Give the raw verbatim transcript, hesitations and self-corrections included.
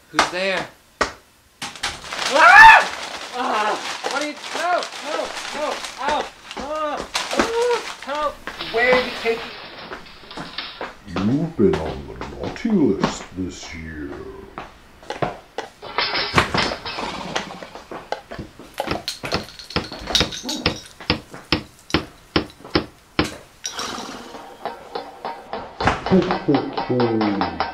Who's there? Ah! Ah! What are you? No! No! No! Ow! Ah! Ah! Help! Where are you taking? You've been on the naughty list this year. Ho, ho, ho.